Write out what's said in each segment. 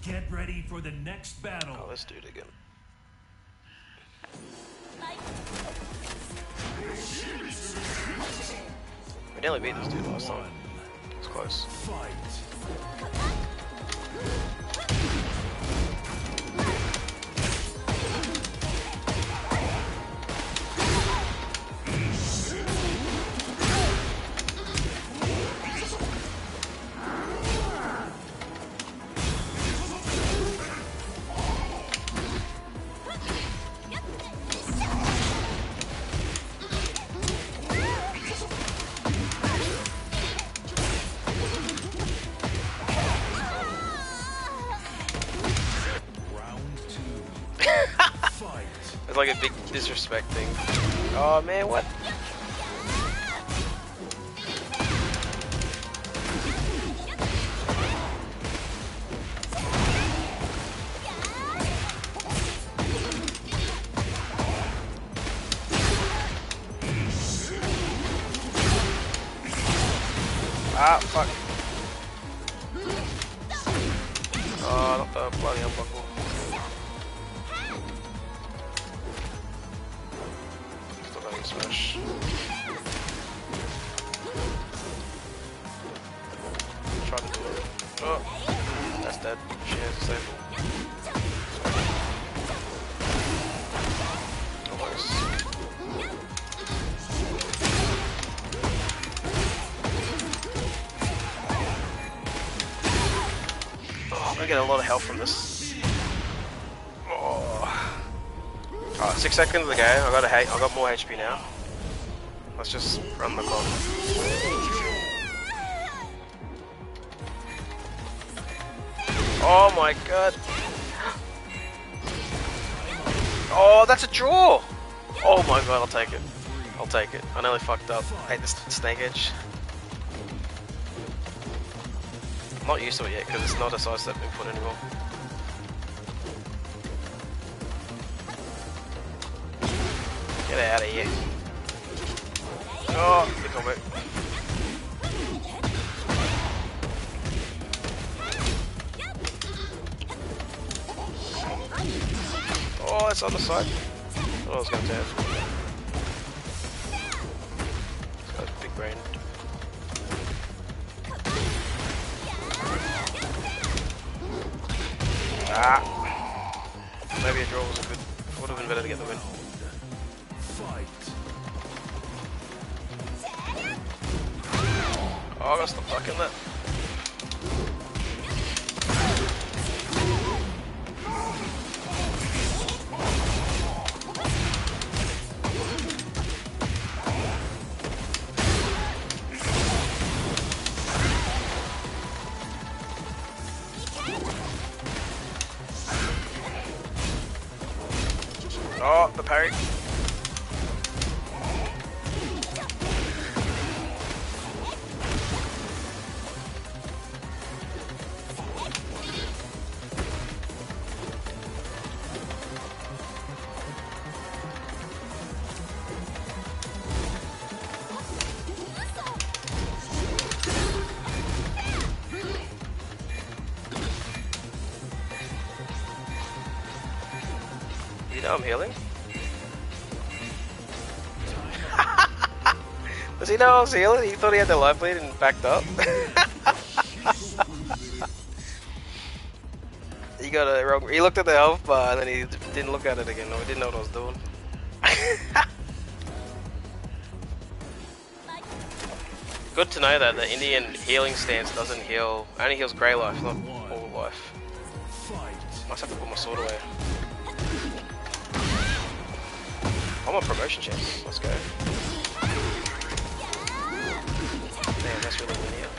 Get ready for the next battle. Oh, let's do it again. We nearly beat this dude last time. It was close. Fight. It's like a big disrespect thing. Oh man, what? Ah, fuck. Oh, not the bloody unbuckle. Still having smash. Try to do it. Oh, that's dead. She has a save. Almost. I get a lot of health from this. Oh. Alright, 6 seconds of the game. I got more HP now. Let's just run the clock. Oh my god. Oh, that's a draw. Oh my god, I'll take it. I'll take it. I nearly fucked up. I hate this snake edge. I'm not used to it yet because it's not a sidestep input anymore. Get out of here. Oh, good combo. Oh, it's on the side. Thought I was going to have. That's big brain. Ah. Maybe a draw was a good. Would have been better to get the win. Oh, I gotta stop fucking that. Oh, the parry. You know I'm healing? Does he know I was healing? He thought he had the life lead and backed up. He got it wrong. He looked at the health bar and then he didn't look at it again. No, he didn't know what I was doing. Good to know that the Indian healing stance doesn't heal, only heals grey life, not all life. Must have to put my sword away. I'm on promotion chance. Let's go. Damn, that's really linear.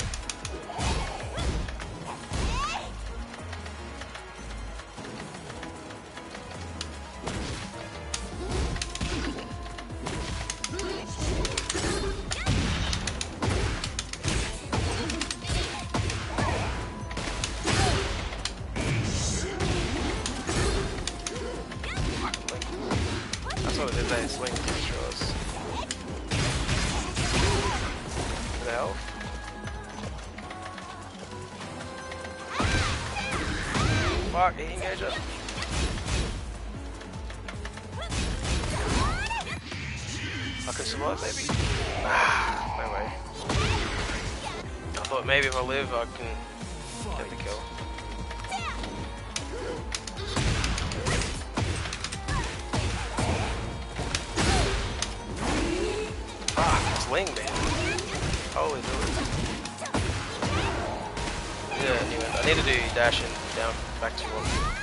That's what it is, they swing straws. The health. Fuck, he engaged it. I can survive, maybe? Ah, no way. I thought maybe if I live, I can get the kill. Ah, it's Ling, man. Holy dude. Yeah, anyway, I need to do dash and down back to 1.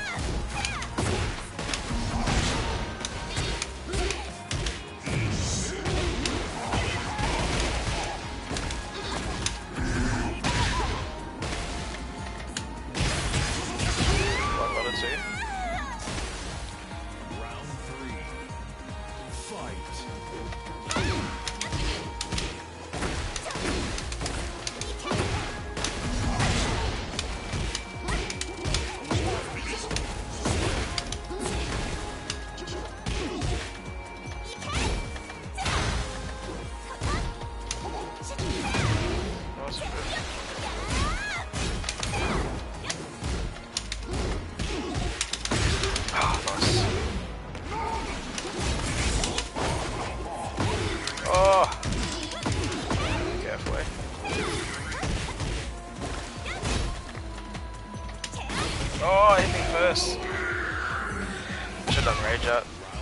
Oh, hit me first. Should've done rage up.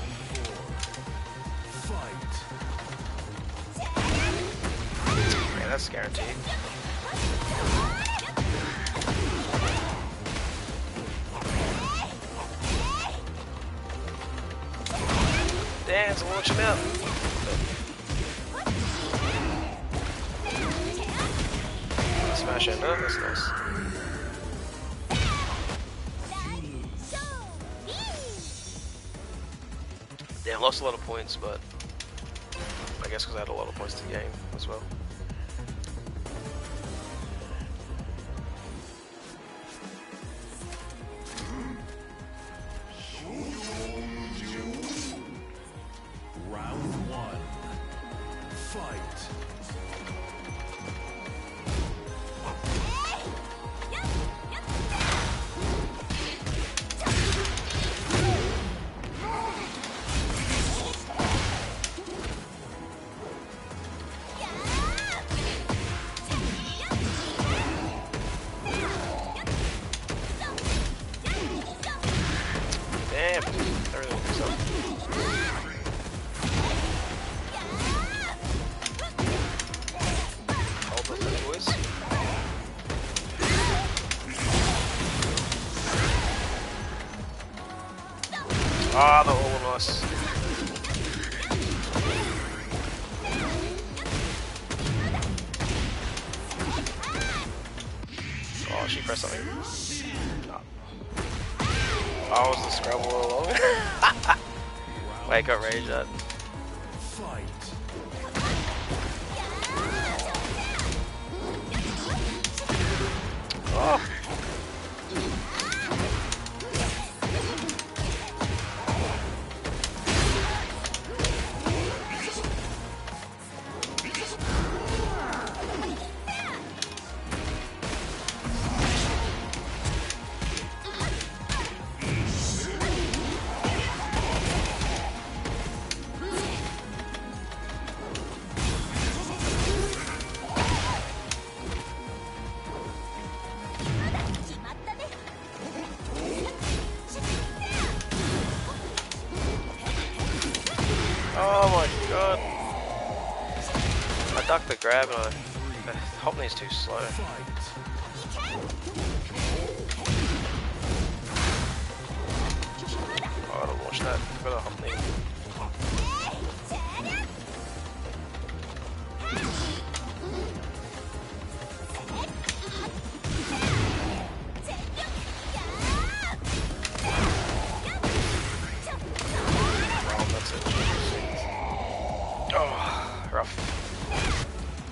Yeah, that's guaranteed. Damn, it's launch him out. Smash ender, that's nice. Damn, lost a lot of points, but I guess because I had a lot of points to game as well. Round 1. Fight. Damn, everything picks up. Hold up there, boys. Ah, the all nice. Oh, she pressed something. No. Oh, was the scrabble all along? Wait, got rage at. Oh. Oh my god. I ducked the grab and Hopney's too slow. Oh, I gotta watch that. I got a Hopney. Oh, rough.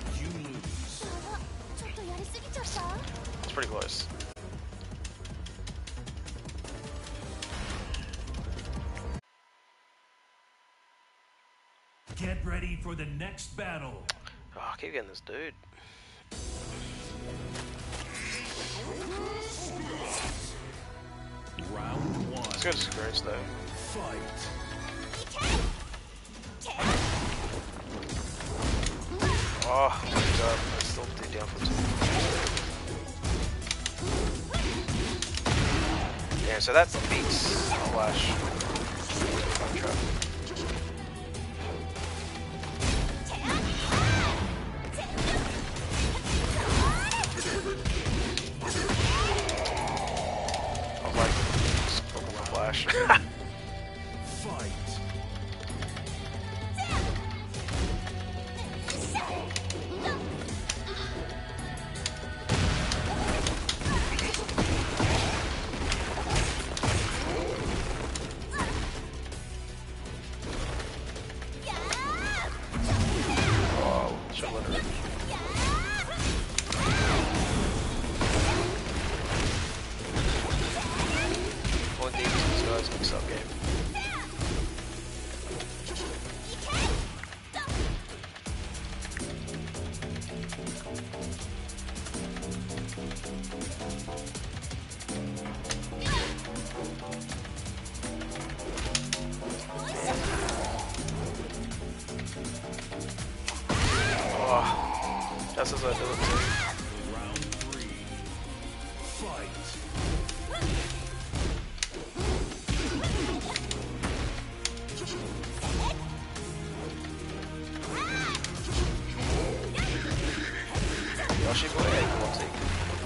It's pretty close. Get ready for the next battle. Oh, I keep getting this dude. good experience though. Fight. Oh my god, I still did down for 2. Yeah, so that beats Flash. I was like, just Pokemon Flash. Fight. Oh, should let her. One D these guys mix up game. Oh, just as I do it too. Round 3. Fight. Yoshi boy, hey, come on, take.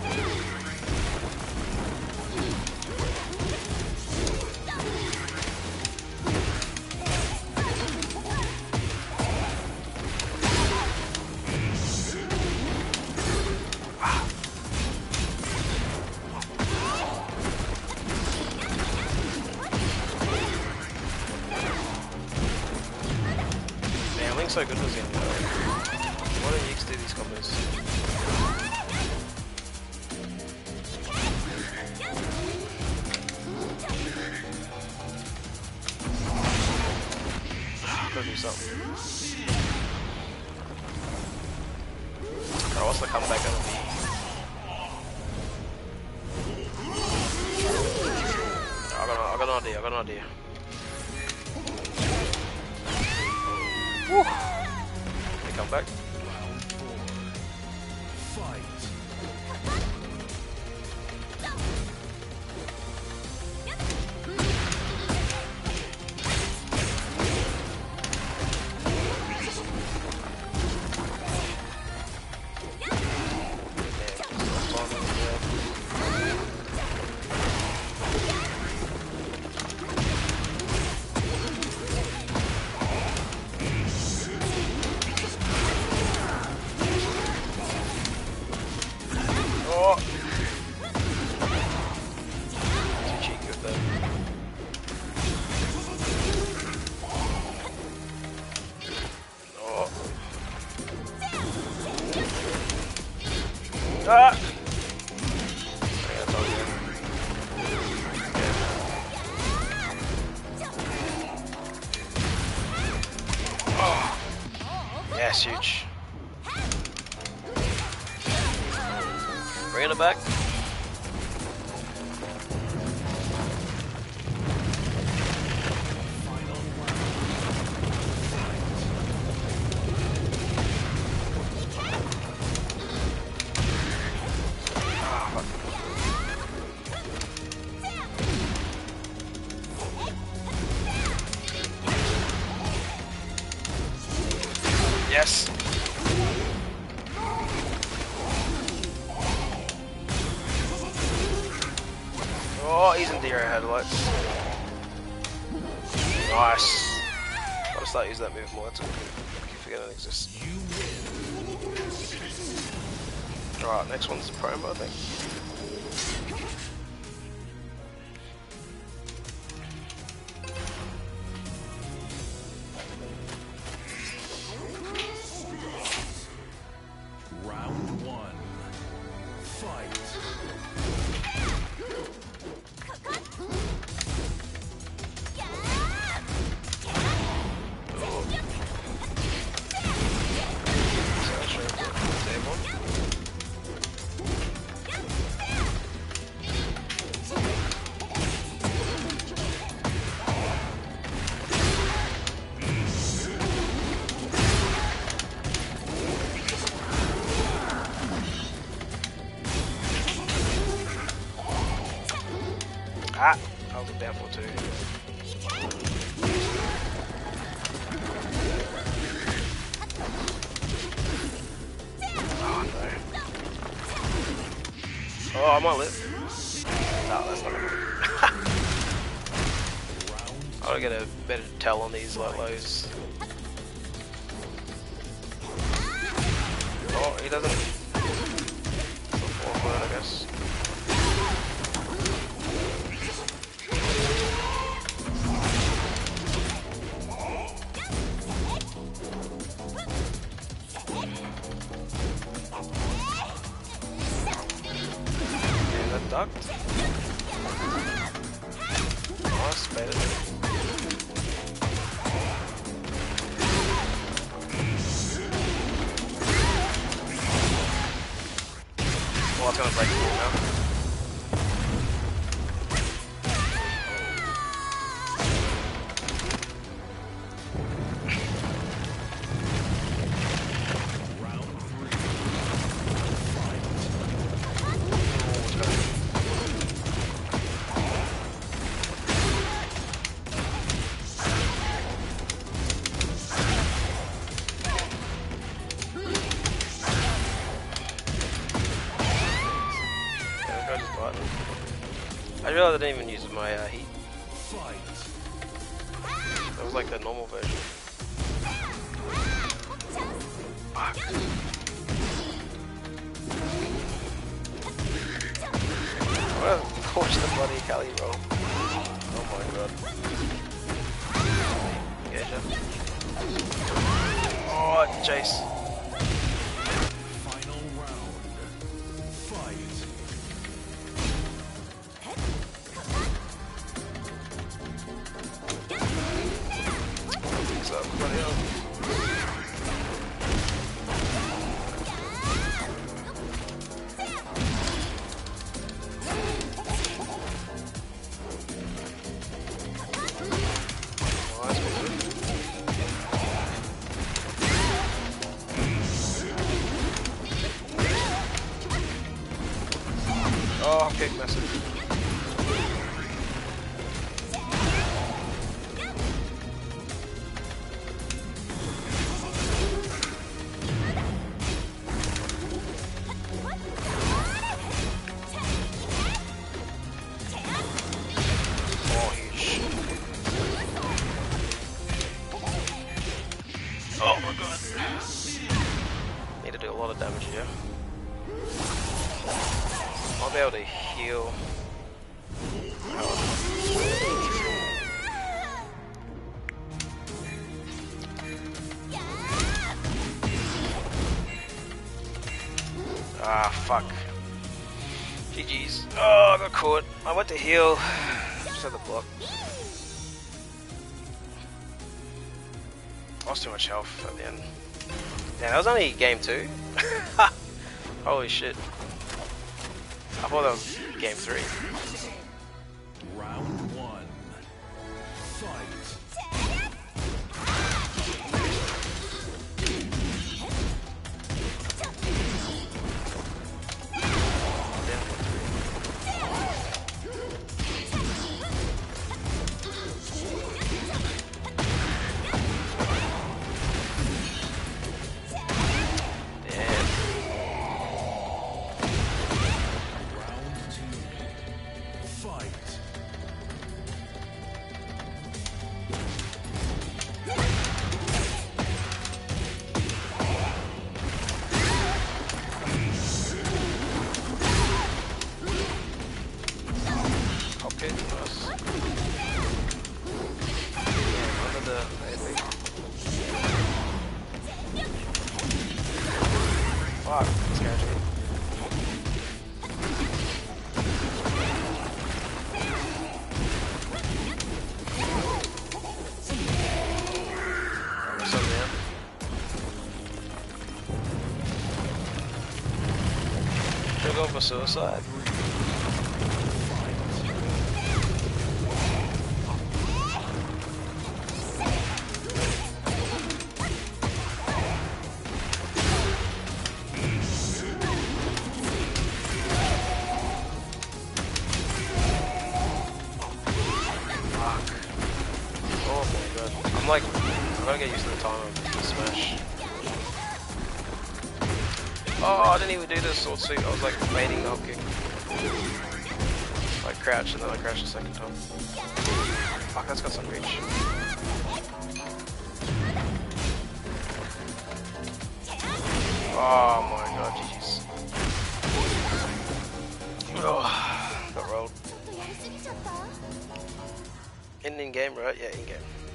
Man, Link's so good with this game though. Why don't Yeeks do these combos? Gotta do something. Alright, what's the comeback gonna be? I got an idea. Woo! They come back. Round 4. Fight. Oh! Too cheeky with that. Oh! Ah! Yeah, it's all good. Oh! Yes, huge. Bring it back. Final round. Yes. Oh, he's in deer headlights. Nice. Gotta start using that move more. That's good. Keep forgetting it exists. You win. Alright, next one's promo, I think. Round 1. Fight. Ah, I was down for 2. Oh no. Oh, I might live. No, that's not good. I want to get a better tell on these light lows. Oh, he doesn't. Forward, I guess. And that ducked. Nice, better. Well, it's gonna break the wall now. I realized I didn't even use my heat. That was like the normal version. Fuck. I wanna watch the bloody Kali roll. Oh my god. Getcha. Oh, chase. Final round. Fight. What's up, bloody hell? Oh, kick message. Oh, huge. Oh my god. Need to do a lot of damage here. I'll be able to heal. Ah, fuck. GG's. Oh, I got caught. I went to heal. Just had the block. Lost too much health at the end. Yeah, that was only game 2. Holy shit. I thought that was game 3. Round 1. Fight. Fuck, this guy's good. What's up, man? Should I go for suicide? like, I gotta get used to the time of the smash. Oh, I didn't even do the sword sweep. I was like baiting the up kick. Like crouch and then I crouched the second time. Fuck, that's got some reach. Oh my god, GG's. Oh, got rolled. In game, right? Yeah, in game.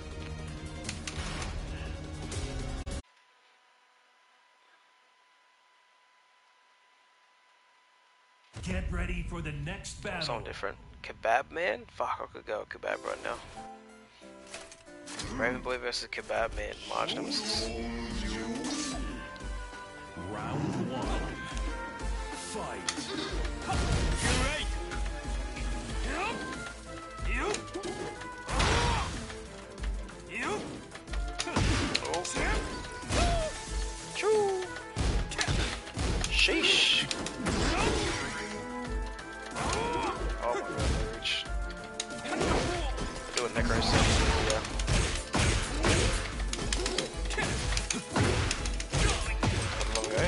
Get ready for the next battle. Something different. Kebab Man? Fuck, I could go kebab right now. Raven Boy versus Kebab Man, March nemesis. Round 1. Fight. Choo! Sheesh! Oh my god, reach. Do a necro set, yeah. Long go.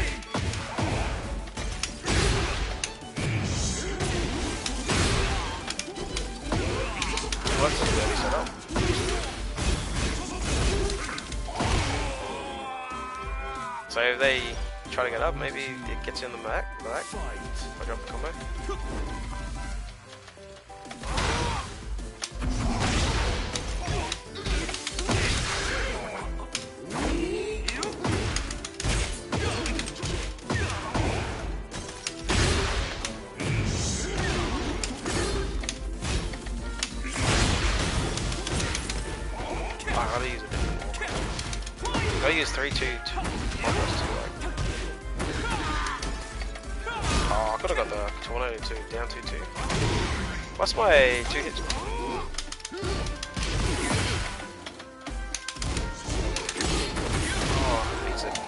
What's the dirty setup? So if they try to get up, maybe it gets you in the back. If I drop the combo. I gotta use a different one. I gotta use 3-2. Oh, I could've got the 182, down 2-2. What's my 2 hits? Oh, beats it.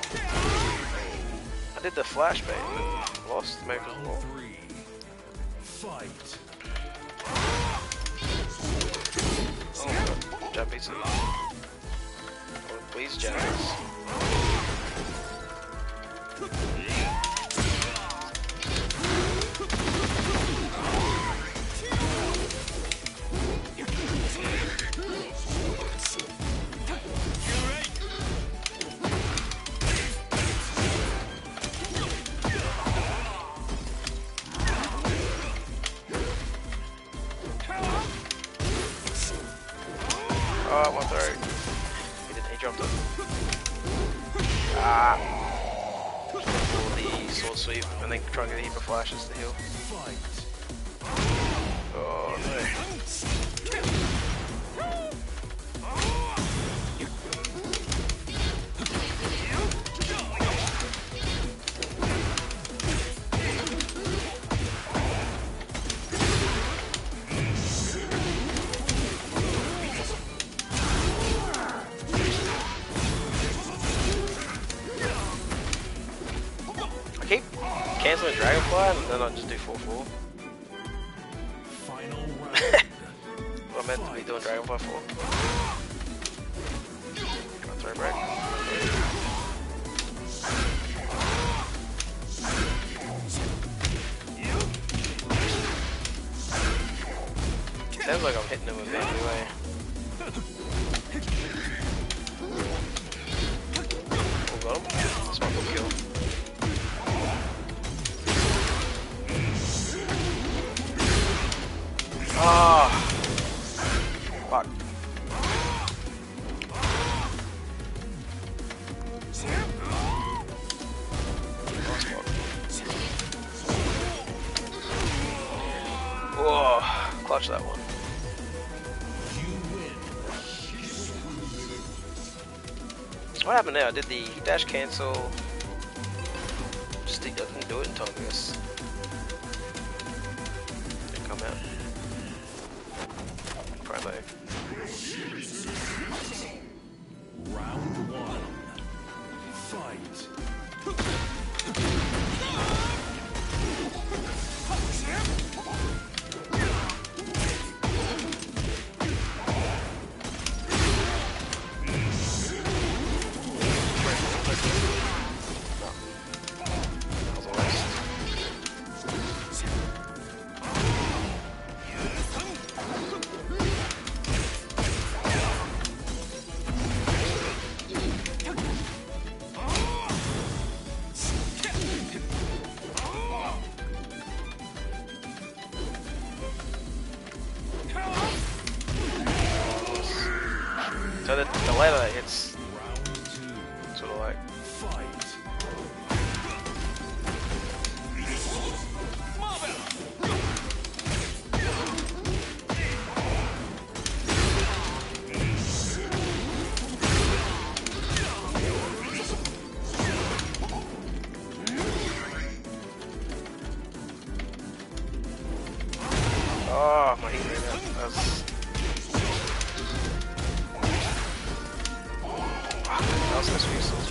I did the flashbang, but lost. Maybe it was more. Fight. Oh my god, jab beats it. Oh, please, jabs. Oh, my throat. He didn't, he dropped it. Ah. Pull the sword sweep and then try and get a heap of flashes to heal. Oh no. I keep canceling Dragonfly and then I just do 4-4. Final round. What I meant to be doing Dragonfly for. Can I throw break? Sounds like I'm hitting him with that anyway. Oh, got him. That's my good kill. Ah, fuck. Whoa, clutch that one. What happened there? I did the dash cancel. Just didn't do it in time, I guess. Didn't come out. Promo. Round 1. Fight. the later that hits, Round two. sort of like. Fight. Oh, my heat ran out. That was supposed to be useless.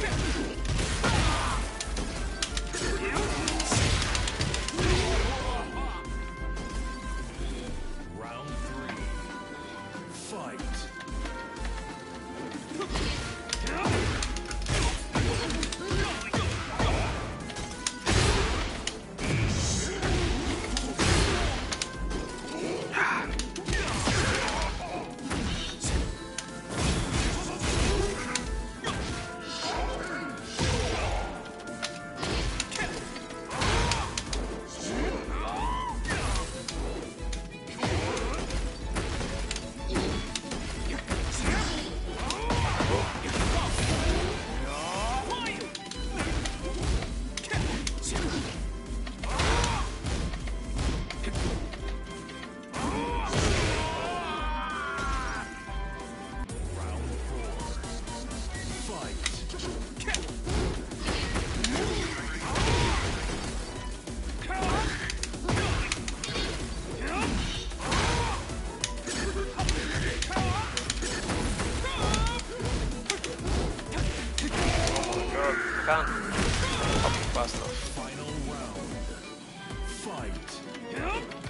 Round three. Fight. Round four. Fight. God, I can't pop it fast enough. Final round. Fight.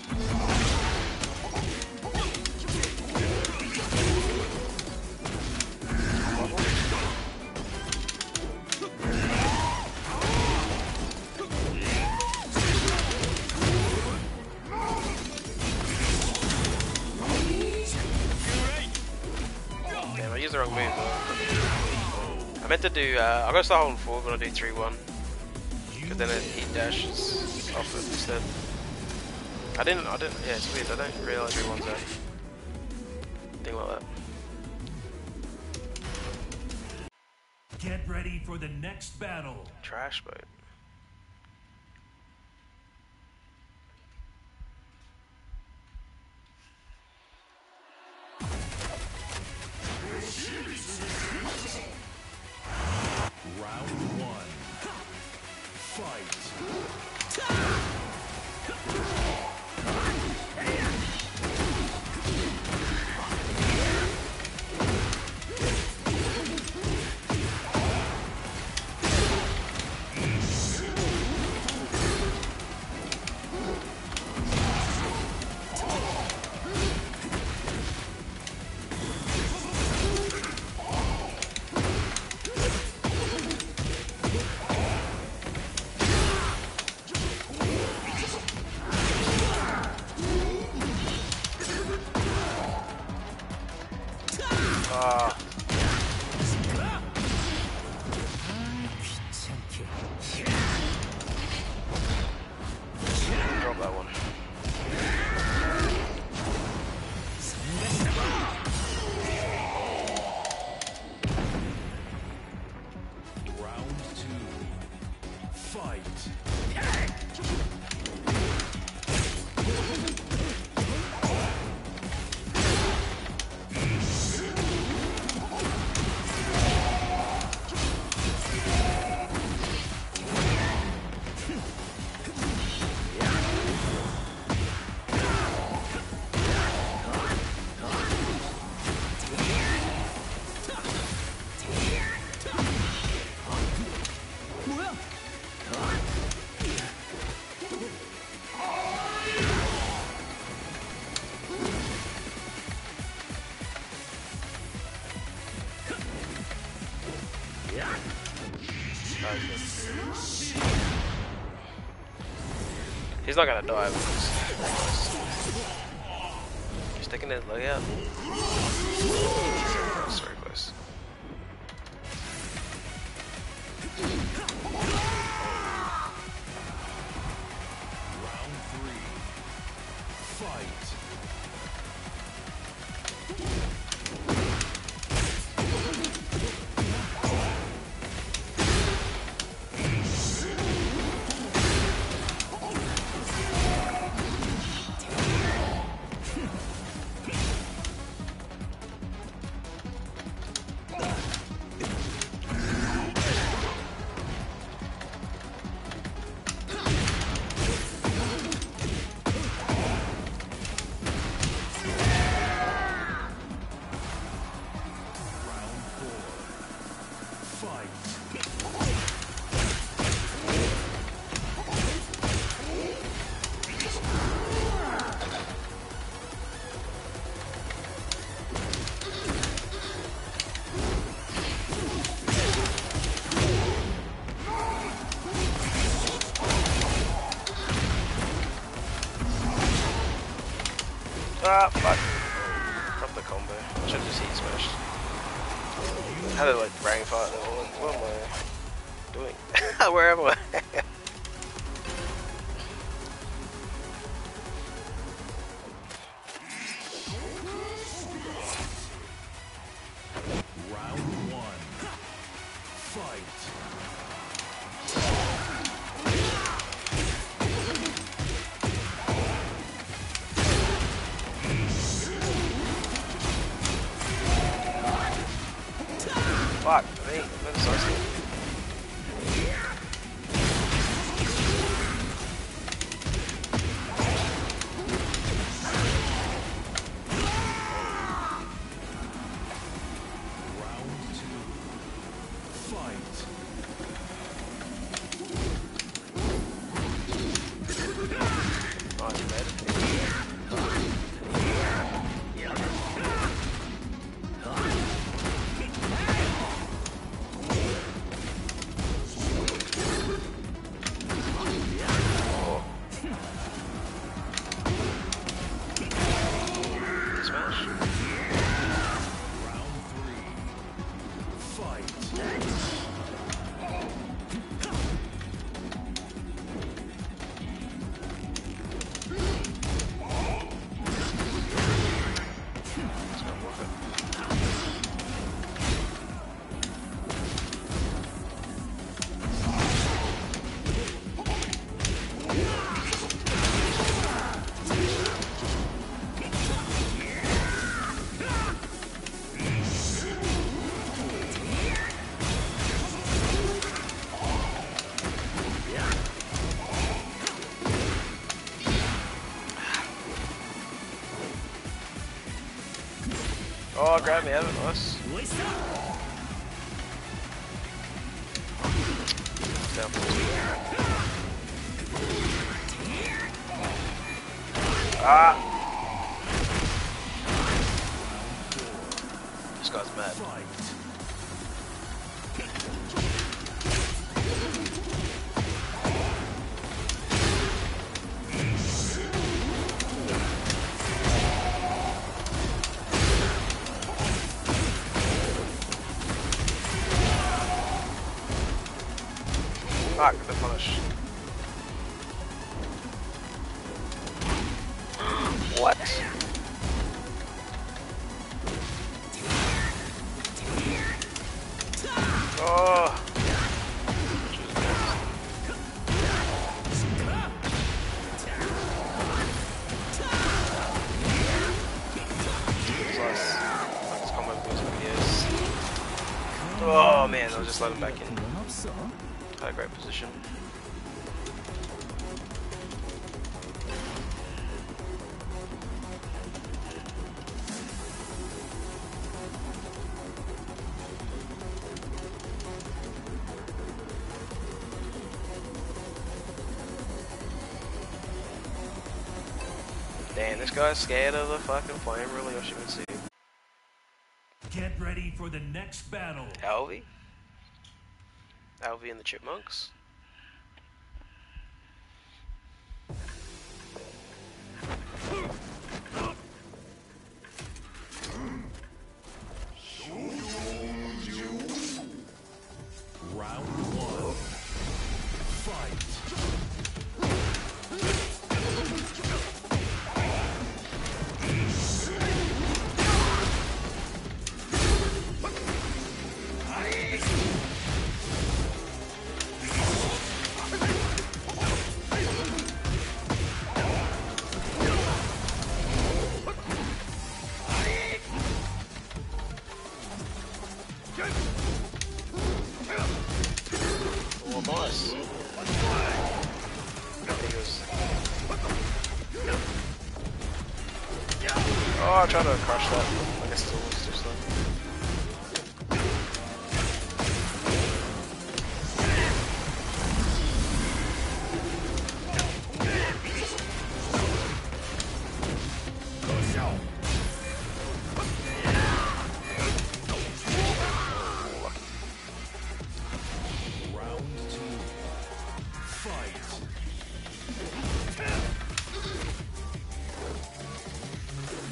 Damn, I used the wrong move. I meant to do, I gotta start holding forward when I do 3-1. Because then it heat dashes off it instead. I didn't, yeah, it's weird, I don't realise 3-1's a thing like that. Get ready for the next battle. Trash boat. Round one. Fight. Ah. Drop that one. Round two. Fight. He's not gonna die. He's taking his leg out. That's very close. Round three. Fight. Ah, fuck. Drop the combo. I should have just heat smashed. I had a like brain fart and all. What am I doing? Where am I? Round one. Fight. Fuck me, I'm so scared. Round two. Fight. Oh, I'm dead. Smash. Round three. Fight. It's not worth it. Oh, grab me out of it, nice. Down for Ah! This guy's mad. Fuck, the punish. What? Oh. Oh man, I'll just let him back in. Had a great position. Damn, this guy's scared of the fucking flame, really, as you can see. Get ready for the next battle. Alvy? Alvy and the Chipmunks? Round one. Fight. Oh, nice. Oh, I tried to crush that. I guess it was too slow. Round two. Fight.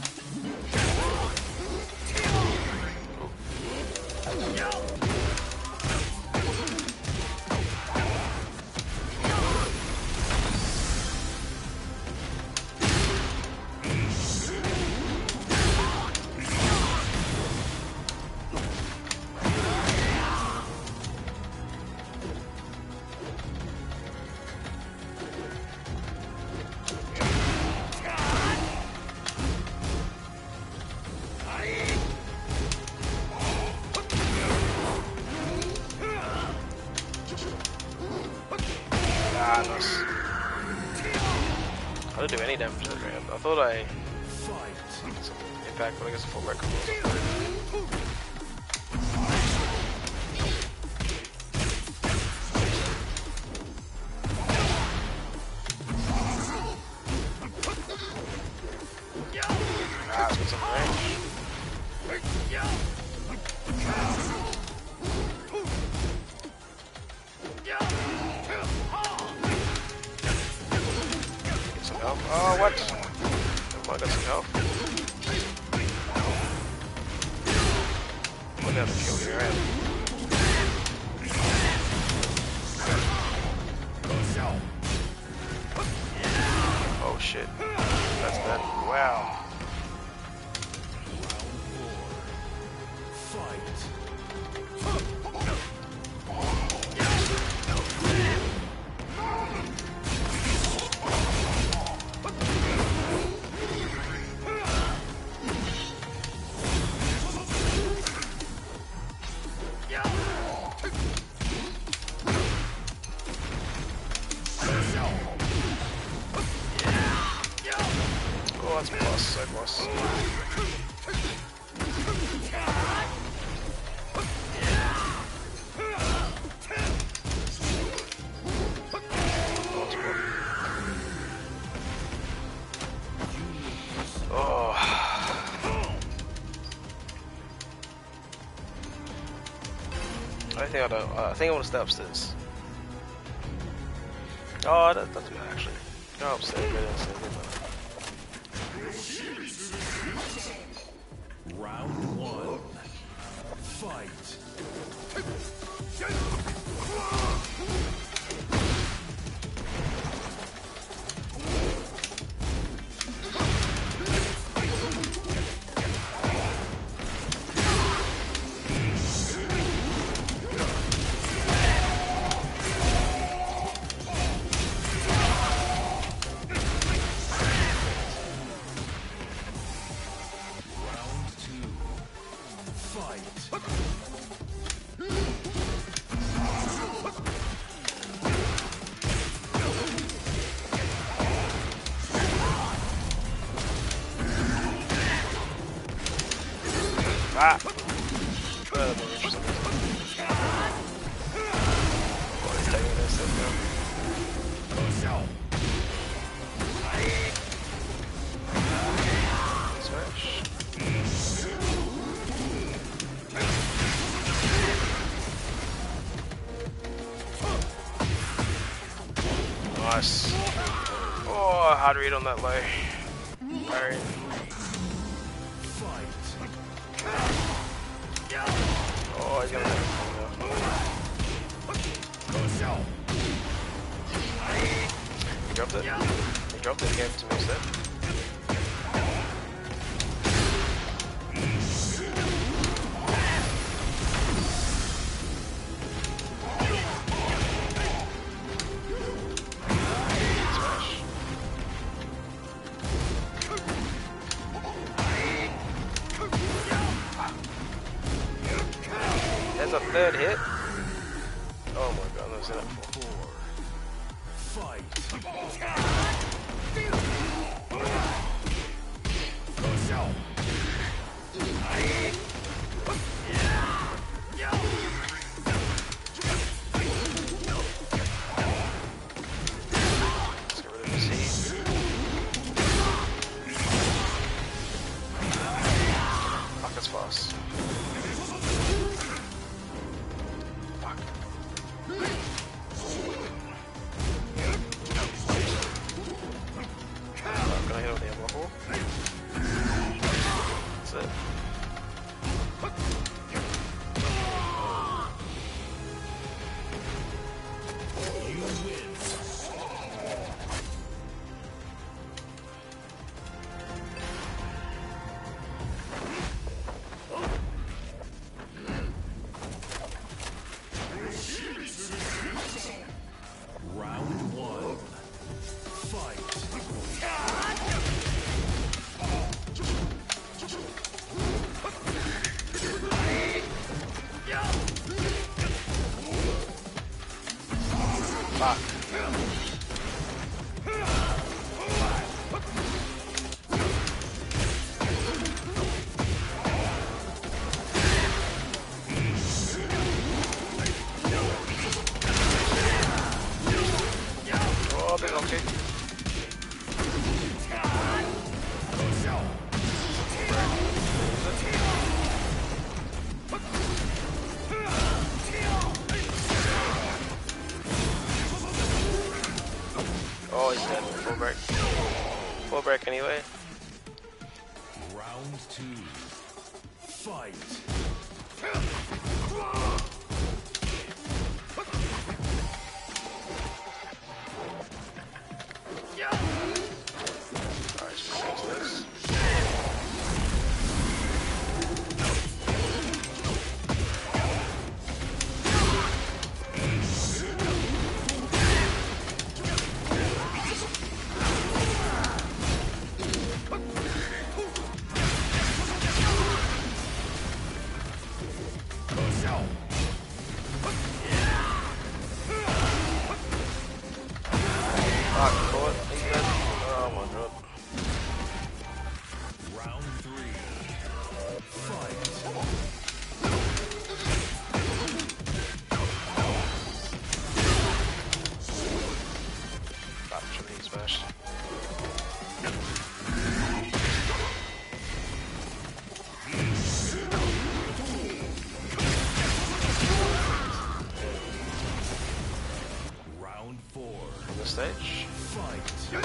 man. I thought I some impact, but I guess a full record. Ah, it's got some range. Get some health. Oh, what? I got some health. Look at the kill here, right? Oh shit. That's bad. Wow. Oh, that's plus, so plus. Oh. I think I want to stay upstairs. Oh, that doesn't matter actually. Go upstairs, go downstairs. Round one. Fight. Ah! Nice. Oh, hard read on that low. Parry. Oh, he's gonna have it. He dropped it. He dropped it. He gave it to me instead. There's a third hit. Oh my god, I've seen that before. Fight. Let's get rid of this heat. Fuck, that's fast. anyway. Round 2. Fight. Alright, so fix this. Round 3. Fight. Actually, smash. Round 4. On the stage. Fight.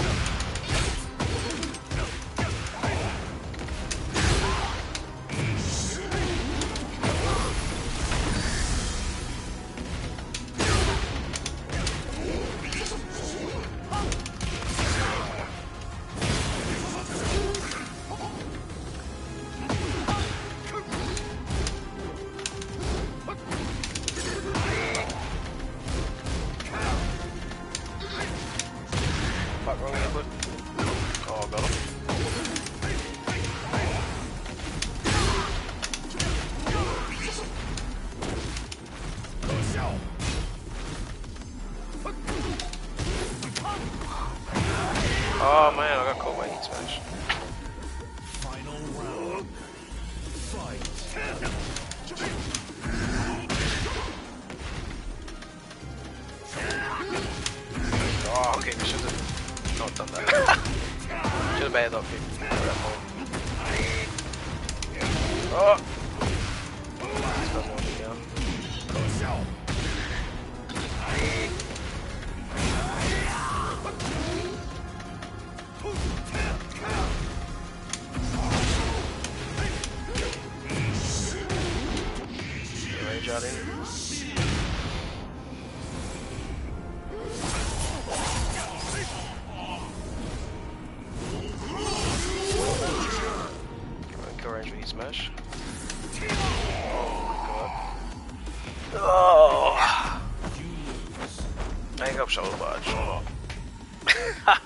Fuck, wrong input. Oh, got him. Oh man, I got caught by heat smash. Final round. Fight. Oh, okay, we should have not done that. Should have bailed up people. Oh! It's got more to go. Rage out in. Range with smash. Oh my god. Oh! Hang up shoulder barge.